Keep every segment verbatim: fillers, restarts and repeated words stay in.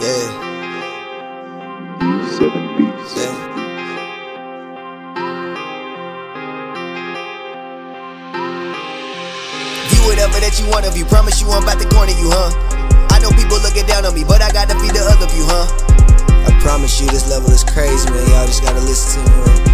Yeah. seven beats. Yeah. View whatever that you want of you. Promise you I'm about to corner you, huh? I know people looking down on me, but I got to feed the other view, huh? I promise you this level is crazy, man. Y'all just gotta listen to me, man.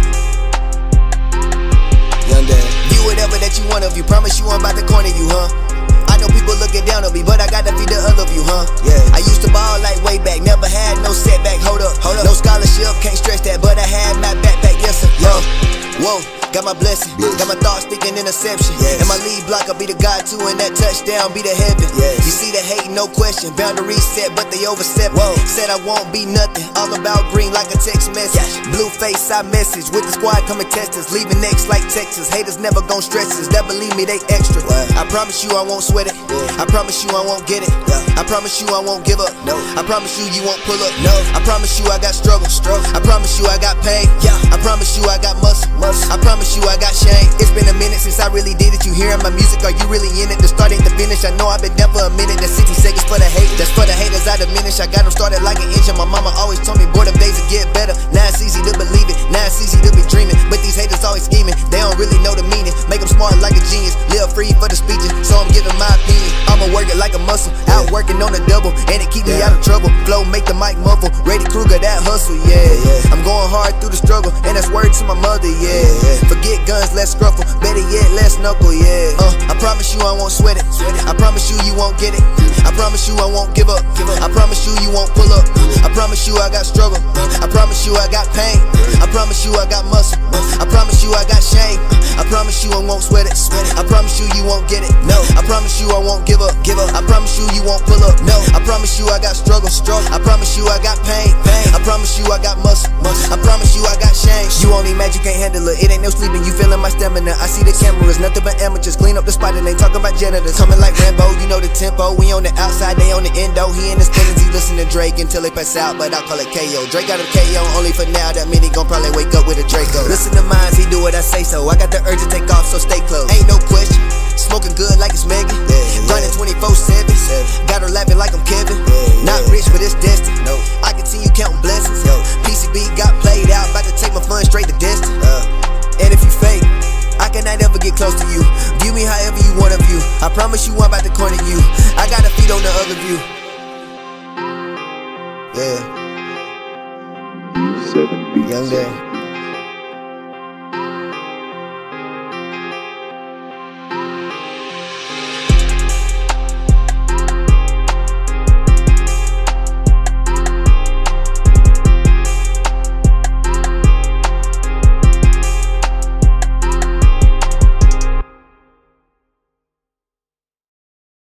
Young Dad. View whatever that you want of you. Promise you I'm about to corner you, huh? I know people looking down on me, but I got to feed the other view, huh? Yeah. I used to ball like way back, never had no setback. Hold up, hold up. No scholarship, can't stress that, but I had my backpack, yes sir. Yo, whoa. Got my blessing, got my thoughts thinking interception. Yes. And my lead blocker be the God too, and that touchdown be the heaven. Yes. You see the hate, no question. Bound to reset, but they overstep. Whoa. Said I won't be nothing. All about green like a text message. Yes. Blue face, I message. With the squad coming test us. Leaving next like Texas. Haters never gon' stress us. That believe me, they extra. What? I promise you I won't sweat it. Yeah. I promise you I won't get it. Yeah. I promise you I won't give up. No. I promise you you won't pull up. No. I promise you I got struggle. struggle. I promise you I got pain. Yeah. I promise you I got muscle. muscle. I promise you I got shame. It's been a minute since I really did it. You hearing my music? Are you really in it? The start ain't the finish. I know I've been there for a minute. That's sixty seconds for the hate. That's for the haters I diminish. I got them started like an engine. My mama always told me, boy, them days will get better. Now it's easy to believe it. Now it's easy to be dreaming. But these haters always scheming. They don't really know the meaning. Make them smart like a genius. Live free for the speeches. So I'm giving my opinion. I'ma work it like a muscle. Out working on the double. And it keep me out of trouble. Flow make the mic muffle. Brady Kruger, that hustle, yeah, yeah. I'm going hard through the struggle. And that's word to my mother, yeah, yeah. Forget guns, let's scruffle. Better yet, let's knuckle, yeah. Uh, I promise you I won't sweat it. I promise you you won't get it. I promise you I won't give up. I promise you you won't pull up. I promise you I got struggle. I promise you I got pain. I promise you I got muscle. I promise you I got shame. I promise you I won't sweat it. I promise you you won't get it. No. I promise you I won't give up. Give up. I promise you you won't pull up. No. I promise you I got struggle. Struggle. I promise you I got pain. Pain. I promise you I got muscle. Muscle. I promise you I got shame. You only mad you can't handle it. It ain't no sleeping. You feeling my stamina. I see the cameras, nothing but amateurs. Clean up the spot and they talking about janitors. Coming like Rambo, you know the tempo. We on the outside, they on the endo. He in his feelings, he listen to Drake until they pass out, but I call it K O. Drake got him K O only for now. That mean he gon' probably wake up with a Draco. Listen to mines, he do what I say so. I got the urge to take off, so stay close. Ain't no question. Smoking good like it's Megan. Yeah, yeah. Running twenty-four seven. Got her laughing like I'm Kevin. Yeah, yeah. Not rich, but it's destined. No. I continue counting blessings. Yo. P C B got played out, about to take my funds straight to Destin. Uh. And if you fake, I cannot ever get close to you. View me however you want to view. I promise you I'm about to corner you. I got a feet on the other view. Yeah. seven beats. Young Dad.